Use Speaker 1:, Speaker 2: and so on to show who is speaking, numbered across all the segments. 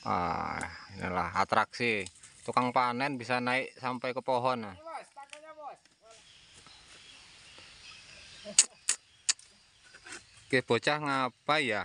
Speaker 1: Ah, inilah atraksi. Tukang panen bisa naik sampai ke pohon. Nah. Oke, bocah ngapa ya?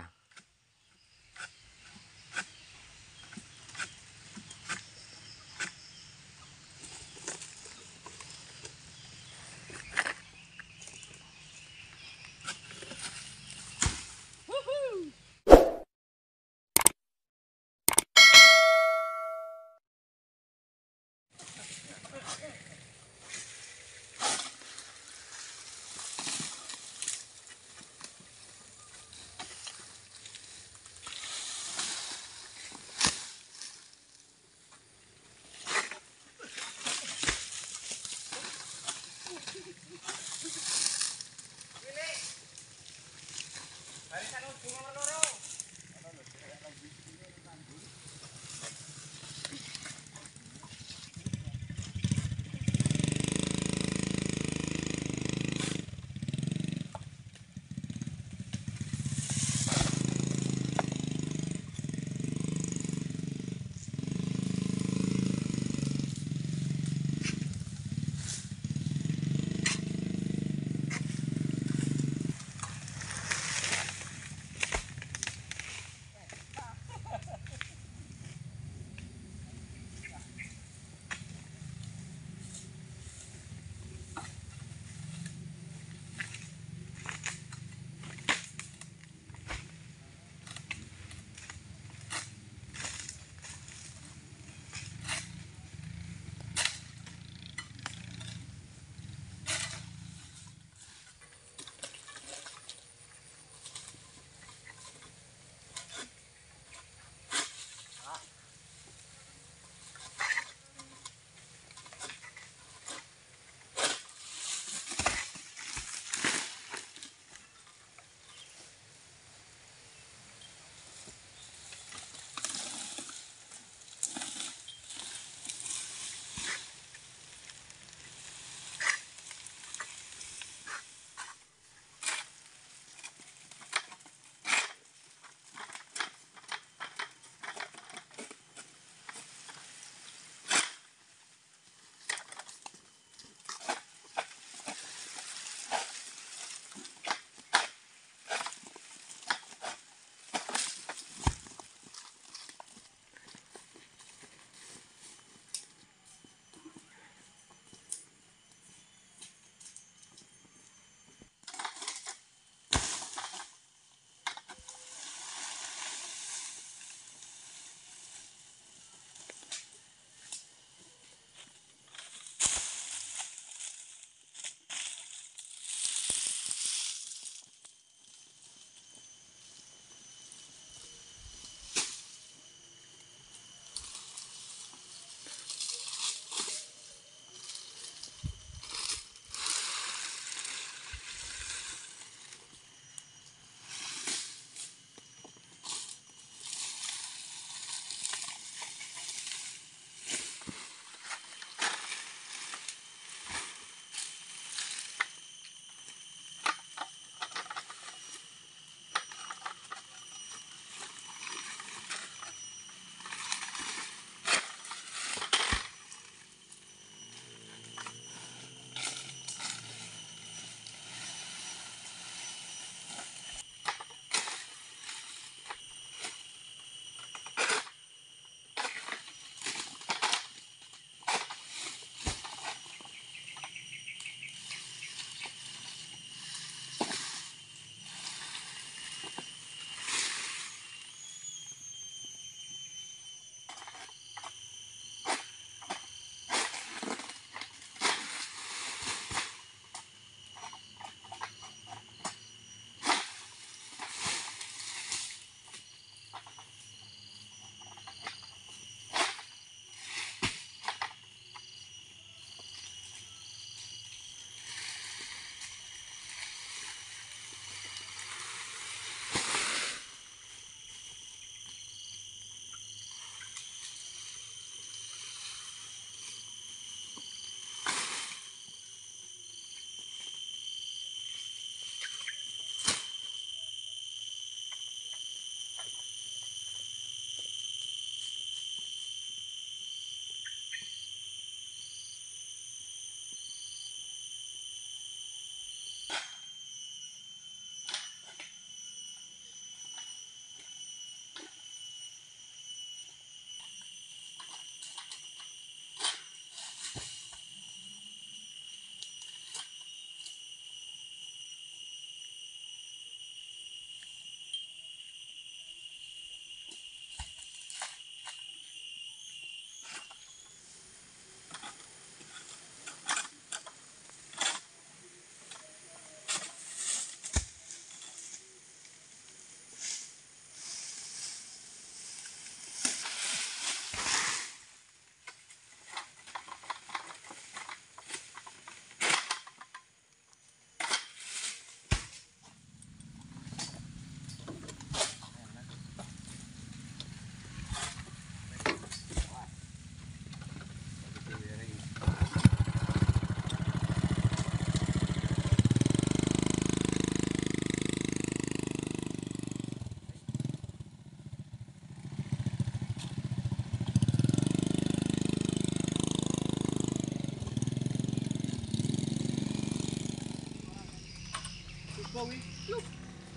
Speaker 2: wi. Yuk.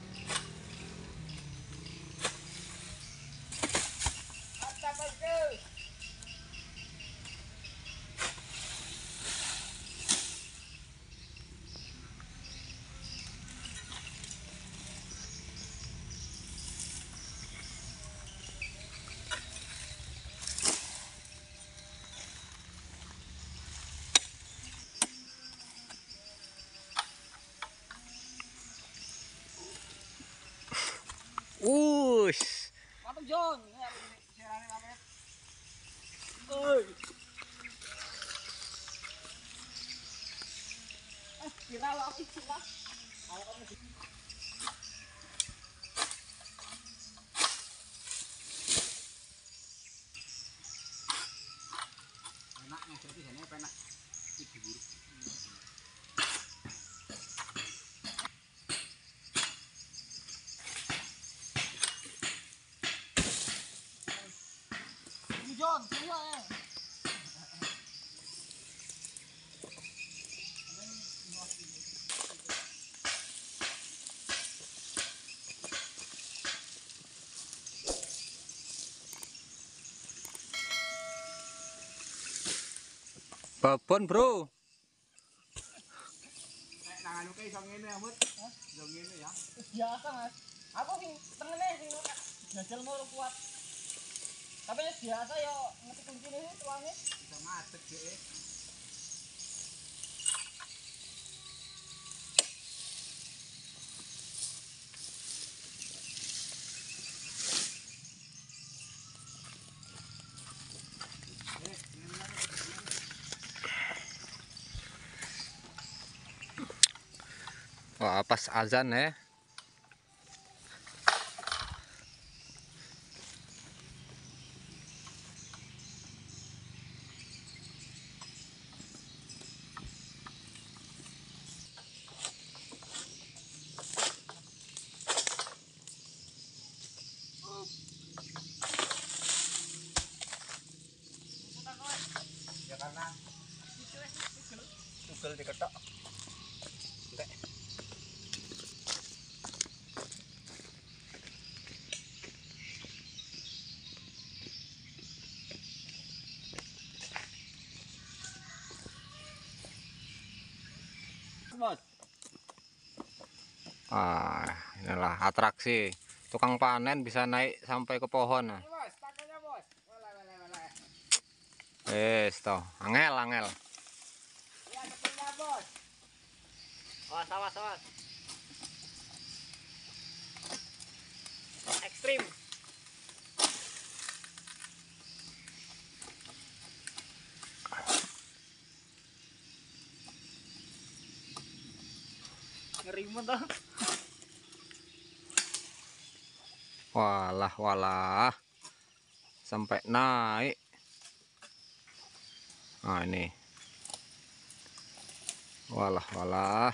Speaker 2: Mantap bosku.
Speaker 1: Ush.
Speaker 2: Mantap John. Ya, sirane Mamet. Oi. Kira lo aku kira. Enaknya jadi ini enak. Diburu. John, semua ya.
Speaker 1: Babon, bro.
Speaker 2: Nek nangan oke iso ngene ya, Mut. Hah? Yo ngene ya. Biasa, Mas. Aku sing tengene sing jajal mulu kuat. Tapi biasa yo ngetik kuncine sih tuange. Bisa ngadeg dhek.
Speaker 1: Wah, pas azan ya.
Speaker 2: Ya karena tugel diketok. Enggak. Bos.
Speaker 1: Inilah atraksi. Tukang panen bisa naik sampai ke pohon. Nah.
Speaker 2: Bos, pakainya bos. Wala.
Speaker 1: Toh, angel.
Speaker 2: Ya, ketenya bos. Awas. Ekstrim. Ngerimu toh.
Speaker 1: Walah. Sampai naik. Nah, ini. Walah.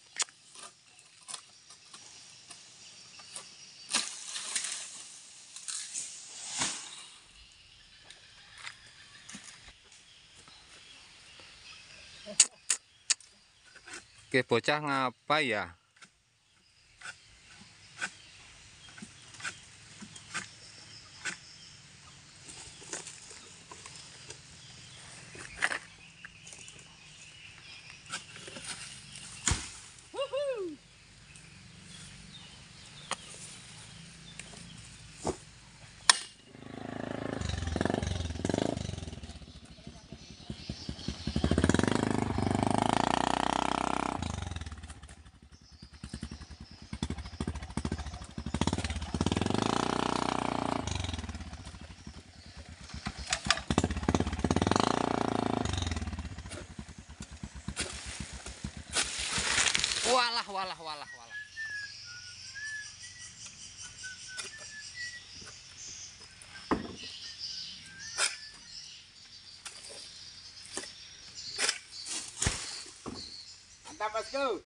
Speaker 1: Oke, bocah ngapa ya? Walah.
Speaker 2: Mantap bosku.